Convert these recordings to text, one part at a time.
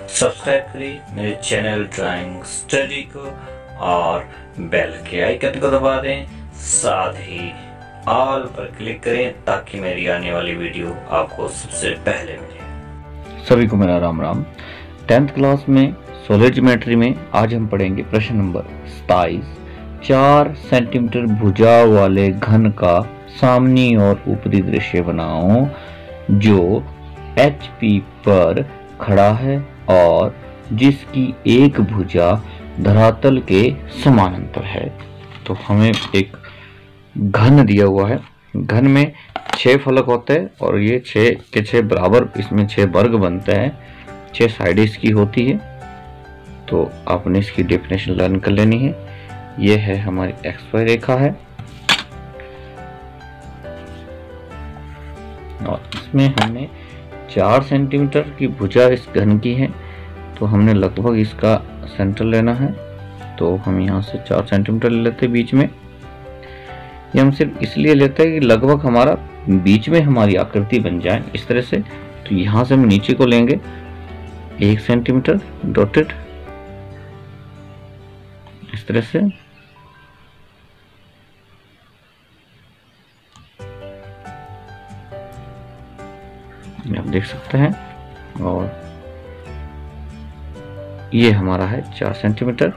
Subscribe करें मेरे channel drawing study को और बेल के आइकन को दबा दें, साथ ही ऑल पर क्लिक करें ताकि मेरी आने वाली वीडियो आपको सबसे पहले मिले। सभी को मेरा राम राम। 10th क्लास में सॉलिड ज्योमेट्री में आज हम पढ़ेंगे प्रश्न नंबर 27। 4 सेंटीमीटर भुजा वाले घन का सामने और ऊपरी दृश्य बनाओ जो HP पर खड़ा है और जिसकी एक भुजा धरातल के समानांतर है। तो हमें एक घन दिया हुआ है। घन में 6 फलक होते हैं और ये 6 के 6 बराबर, इसमें 6 वर्ग बनते हैं, 6 साइड इसकी होती है। तो आपने इसकी डेफिनेशन लर्न कर लेनी है। ये है हमारी XY रेखा है और इसमें हमने 4 सेंटीमीटर की भुजा इस घन की है। तो हमने लगभग इसका सेंटर लेना है। तो हम यहाँ से 4 सेंटीमीटर ले लेते हैं बीच में। ये हम सिर्फ इसलिए लेते हैं कि लगभग हमारा बीच में हमारी आकृति बन जाए इस तरह से। तो यहाँ से हम नीचे को लेंगे 1 सेंटीमीटर डॉटेड इस तरह से। आप देख सकते हैं और ये हमारा है 4 सेंटीमीटर।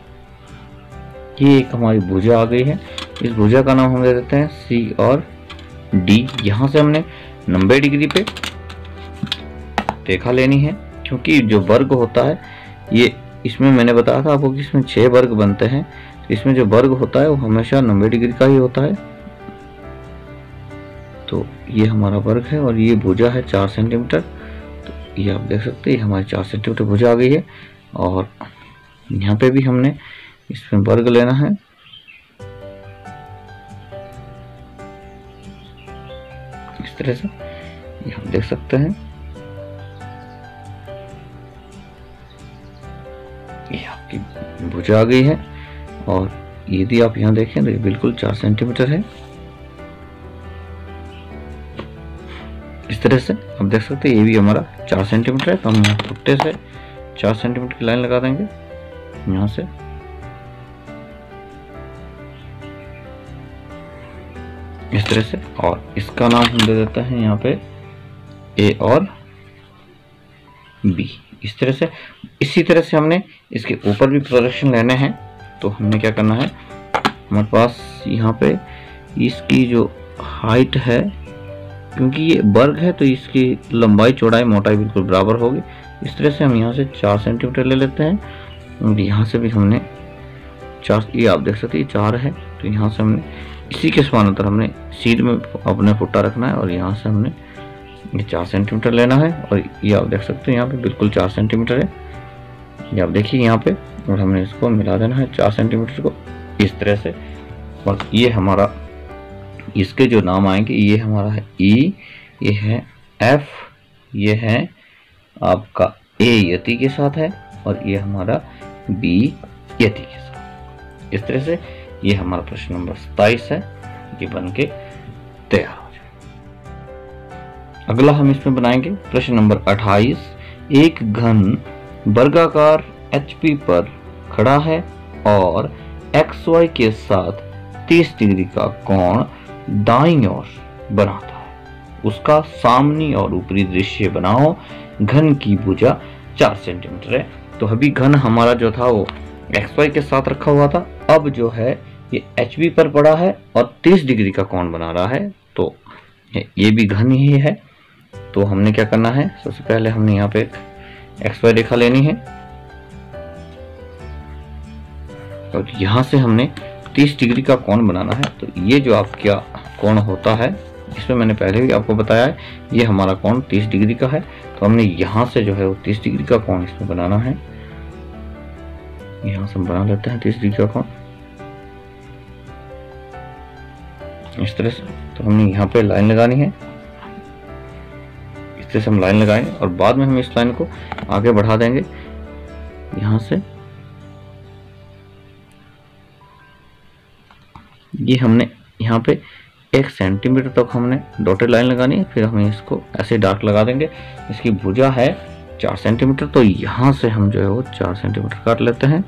ये एक हमारी भुजा आ गई है। इस भुजा का नाम हम दे देते हैं C और D। यहां से हमने 90 डिग्री पे रेखा लेनी है, क्योंकि जो वर्ग होता है ये, इसमें मैंने बताया था आपको कि इसमें 6 वर्ग बनते हैं। तो इसमें जो वर्ग होता है वो हमेशा 90 डिग्री का ही होता है। तो ये हमारा वर्ग है और ये भुजा है 4 सेंटीमीटर। तो ये आप देख सकते हैं, ये हमारी 4 सेंटीमीटर भुजा आ गई है। और यहाँ पे भी हमने इसमें वर्ग लेना है। इस तरह से ये हम देख सकते हैं। ये आपकी भुजा आ गई है और यदि आप यहाँ देखें तो ये बिल्कुल 4 सेंटीमीटर है। इस तरह से आप देख सकते हैं ये भी हमारा 4 सेंटीमीटर है। तो हम यहाँ पुट्टे से 4 सेंटीमीटर की लाइन लगा देंगे यहाँ से। इस तरह से, और इसका नाम हम दे देते हैं यहाँ पे A और B। इस तरह से, इसी तरह से हमने इसके ऊपर भी प्रोजेक्शन लेने हैं। तो हमने क्या करना है, हमारे पास यहाँ पे इसकी जो हाइट है, क्योंकि ये वर्ग है तो इसकी लंबाई चौड़ाई मोटाई बिल्कुल बराबर होगी। इस तरह से हम यहाँ से 4 सेंटीमीटर ले लेते हैं और यहाँ से भी हमने 4, ये आप देख सकते हैं 4 है। तो यहाँ से हमने इसी के समानांतर हमने सीध में अपने फुट्टा रखना है और यहाँ से हमने ये 4 सेंटीमीटर लेना है। और ये आप देख सकते हैं यहाँ पे बिल्कुल 4 सेंटीमीटर है। ये आप देखिए यहाँ पे, और हमने इसको मिला देना है 4 सेंटीमीटर को इस तरह से। और ये हमारा, इसके जो नाम आएंगे, ये हमारा है E, ये है F, ये है आपका A यति के साथ है और ये हमारा B यति के साथ। इस तरह से ये हमारा प्रश्न नंबर 27 है, ये बन के तैयार हो जाए। अगला हम इसमें बनाएंगे प्रश्न नंबर 28। एक घन वर्गाकार HP पर खड़ा है और XY के साथ 30 डिग्री का कोण दाईं ओर बनाता है। उसका सामने और ऊपरी दृश्य बनाओ। घन की भुजा 4 सेंटीमीटर है। तो अभी घन हमारा जो था वो XY के साथ रखा हुआ था, अब जो है ये HB पर पड़ा है और 30 डिग्री का कोण बना रहा है। तो ये भी घन ही है। तो हमने क्या करना है, सबसे पहले हमने यहाँ पे एक XY रेखा लेनी है और यहाँ से हमने 30 डिग्री का कोण बनाना है। तो ये जो आपका कोण होता है, इसमें मैंने पहले भी आपको बताया है, ये हमारा कोण 30 डिग्री का है। तो हमने यहाँ से जो है वो 30 डिग्री का कोण इसमें बनाना है। यहाँ से हम बना लेते हैं 30 डिग्री का कोण इस तरह से। तो हमने यहाँ पे लाइन लगानी है, इस तरह से हम लाइन लगाएंगे और बाद में हम इस लाइन को आगे बढ़ा देंगे यहाँ से। ये हमने यहाँ पे 1 सेंटीमीटर तक हमने डॉटेड लाइन लगानी है, फिर हमें इसको ऐसे डार्क लगा देंगे। इसकी भुजा है 4 सेंटीमीटर, तो यहाँ से हम जो है वो 4 सेंटीमीटर काट लेते हैं।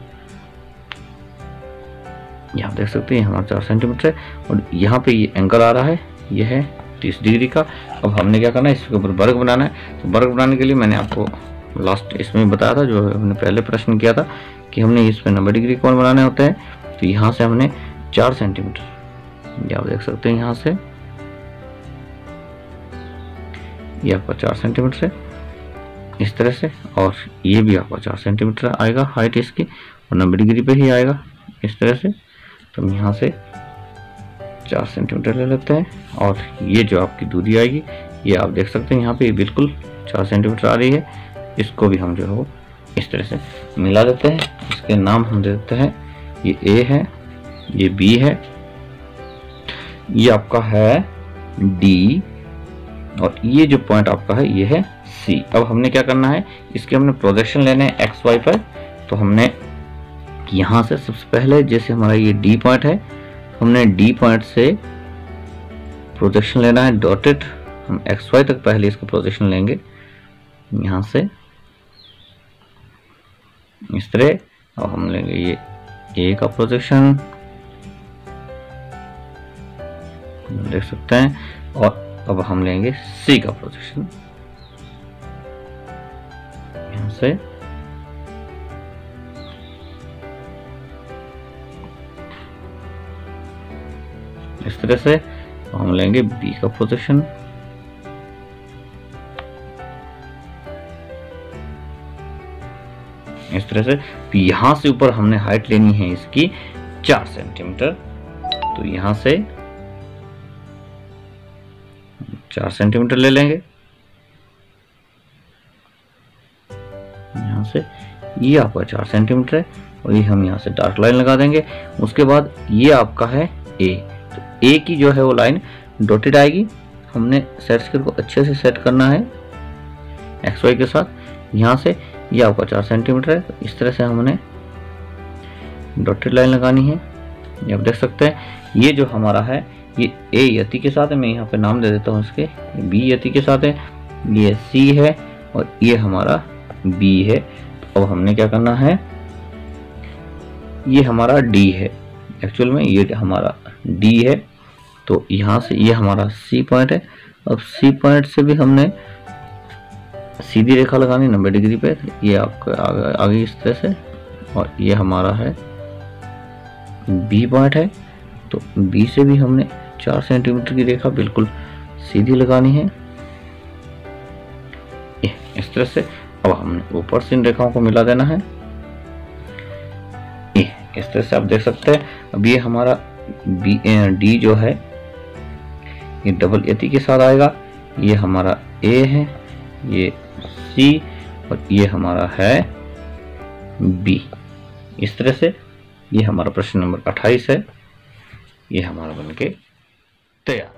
यहाँ देख सकते हैं हमारा 4 सेंटीमीटर है और यहाँ पे ये एंगल आ रहा है, ये है 30 डिग्री का। अब हमने क्या करना है, इसके ऊपर वर्ग बनाना है। तो वर्ग बनाने के लिए मैंने आपको लास्ट इसमें बताया था, जो हमने पहले प्रश्न किया था कि हमने इस पे 90 डिग्री कोण बनाने होते हैं। तो यहाँ से हमने 4 सेंटीमीटर, ये आप देख सकते हैं यहाँ से ये आपका 4 सेंटीमीटर है इस तरह से, और ये भी आपका 4 सेंटीमीटर आएगा हाइट इसकी, और 90 डिग्री पे ही आएगा इस तरह से। तो हम यहाँ से 4 सेंटीमीटर ले लेते हैं, और ये जो आपकी दूरी आएगी ये आप देख सकते हैं यहाँ पे बिल्कुल 4 सेंटीमीटर आ रही है। इसको भी हम जो है वो इस तरह से मिला देते हैं। इसके नाम हम दे देते हैं, ये A है, ये B है, ये आपका है D, और ये जो पॉइंट आपका है ये है C। अब हमने क्या करना है, इसके हमने प्रोजेक्शन लेने हैं एक्स वाई पर। तो हमने यहाँ से सबसे पहले, जैसे हमारा ये D पॉइंट है, हमने D पॉइंट से प्रोजेक्शन लेना है डॉटेड। हम एक्स वाई तक पहले इसका प्रोजेक्शन लेंगे यहाँ से इस तरह। अब हम लेंगे ये A का प्रोजेक्शन, देख सकते हैं, और अब हम लेंगे C का प्रोजेक्शन यहाँ से। इस तरह से हम लेंगे B का प्रोजेक्शन, इस तरह से। यहां से ऊपर हमने हाइट लेनी है इसकी 4 सेंटीमीटर। तो यहां से 4 सेंटीमीटर ले लेंगे यहाँ से, ये आपका 4 सेंटीमीटर है, और ये हम यहाँ से डार्क लाइन लगा देंगे। उसके बाद ये आपका है A, तो A की जो है वो लाइन डॉटेड आएगी। हमने सेट स्क्वायर को अच्छे से सेट करना है एक्स वाई के साथ। यहाँ से ये आपका 4 सेंटीमीटर है, तो इस तरह से हमने डॉटेड लाइन लगानी है। ये आप देख सकते हैं, ये जो हमारा है ये A यति के साथ है, मैं यहाँ पे नाम दे देता हूँ इसके, B यति के साथ है, ये C है, और ये हमारा B है। तो अब हमने क्या करना है, ये हमारा D है, एक्चुअल में ये हमारा D है। तो यहाँ से ये हमारा C पॉइंट है। अब C पॉइंट से भी हमने सीधी रेखा लगानी 90 डिग्री पे, ये आपका आगे इस तरह से, और ये हमारा है B पॉइंट है। तो B से भी हमने 4 सेंटीमीटर की रेखा बिल्कुल सीधी लगानी है इस तरह से। अब हमने ऊपर से इन रेखाओं को मिला देना है इस तरह से, आप देख सकते हैं। अब ये हमारा D जो है ये डबल यति के साथ आएगा, ये हमारा A है, ये C, और ये हमारा है B। इस तरह से ये हमारा प्रश्न नंबर 28 है, ये हमारा बनके तैयार।